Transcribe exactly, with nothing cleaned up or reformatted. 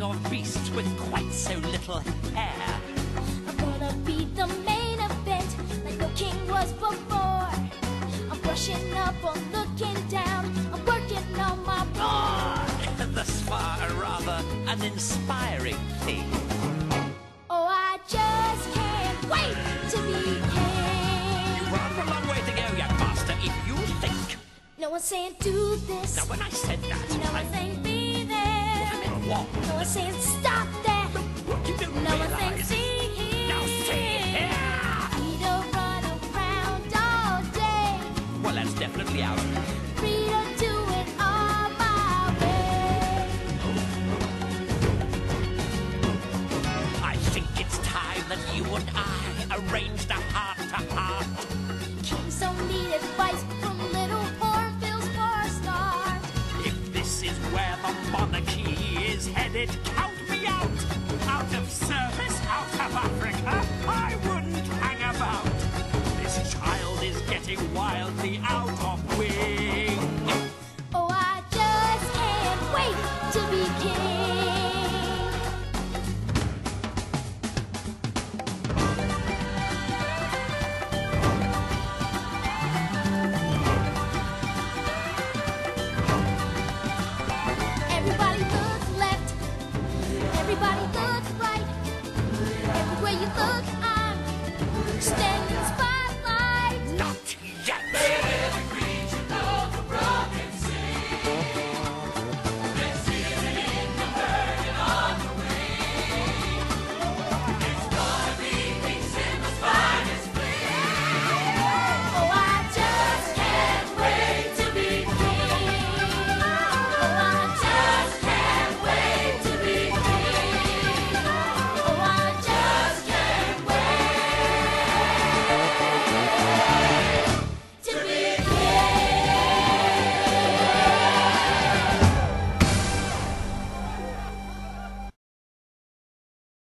king of beasts with quite so little hair. I'm gonna be the main event like no king was before. I'm brushing up or looking down, I'm working on my Ah, thus far a rather uninspiring thing. Oh, I just can't wait to be king. You've rather a long way to go, young master, if you think. No one's saying do this. Now when I said that, No I one's saying be there. I meant what? No one's saying stop that. What you don't No one's saying realise. see here. Now see here. Free to run around all day. Well, that's definitely out. Free to do it all my way. I think it's time that you and I arranged a heart-to-heart. Kings don't need advice from little hornbills for a start. If this is where the monarchy is headed, count me out. Out of service, out of Africa, I wouldn't hang about. This child is getting wildly out of wing. Oh, I just can't wait to be king. Everybody look left, everybody look right. Everywhere you look, I'm standing.